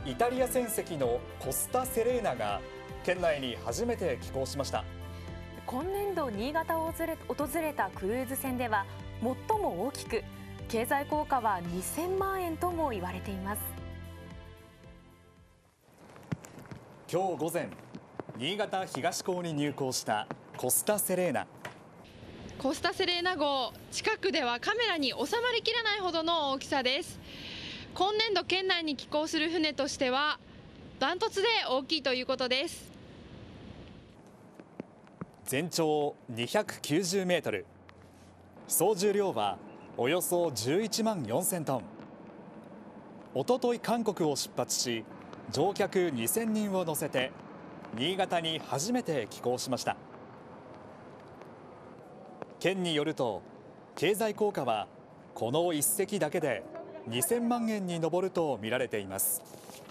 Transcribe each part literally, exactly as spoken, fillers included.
イタリア船籍のコスタ・セレーナが県内に初めて寄港しました。 今年度新潟を訪れたクルーズ船では最も大きく、経済効果はにせんまんえんとも言われています。 今日午前、新潟東港に入港したコスタ・セレーナ。 コスタ・セレーナ号、近くではカメラに収まりきらないほどの大きさです。今年度県内に寄港する船としてはダントツで大きいということです。 全長にひゃくきゅうじゅうメートル、総重量はおよそじゅういちまんよんせんトン。おととい韓国を出発し、乗客にせんにんを乗せて新潟に初めて寄港しました。県によると、経済効果はこの一隻だけでにせんまんえんに上ると見られています。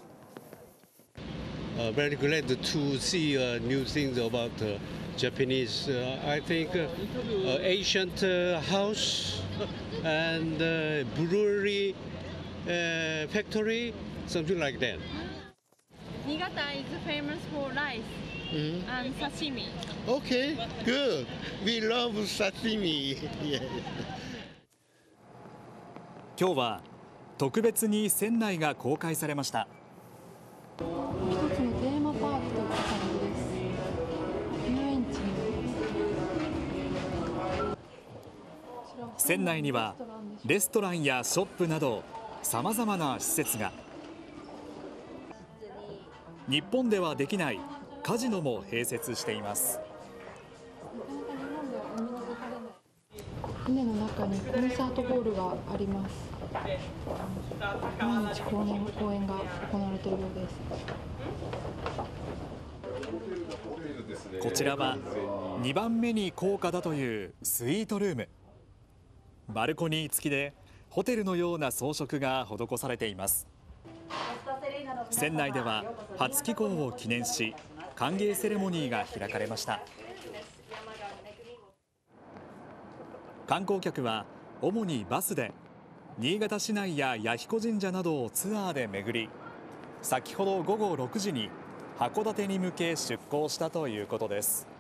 Uh, very glad to see uh, new things about uh, Japanese. Uh, I think uh, uh, ancient uh, house and uh, brewery uh, factory, something like that. Niigata is famous for rice Mm-hmm. and sashimi. Okay, good. We love sashimi. Yeah. 今日は特別に船内が公開されました。 一つのテーマパークといった感じです。遊園地。 船内にはレストランやショップなどさまざまな施設が。日本ではできないカジノも併設しています。 船の中にコンサートホールがあります。毎日公演、公演が行われているようです。 こちらはにばんめに高価だというスイートルーム。バルコニー付きでホテルのような装飾が施されています。船内では初寄港を記念し、歓迎セレモニーが開かれました。観光客は主にバスで新潟市内や弥彦神社などをツアーで巡り、先ほどごごろくじに函館に向け出港したということです。